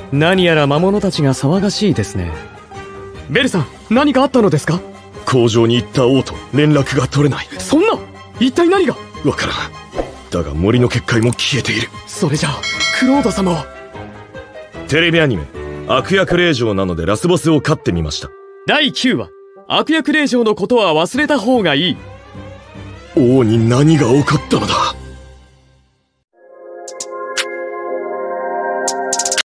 何やら魔物たちが騒がしいですね。ベルさん、何かあったのですか？ 工場に行った王と連絡が取れない。 そんな、一体何が？ わからん。だが森の結界も消えている。 それじゃあクロード様は。 テレビアニメ悪役令嬢なのでラスボスを飼ってみました。 第9話、悪役令嬢のことは忘れた方がいい。 王に何が起こったのだ。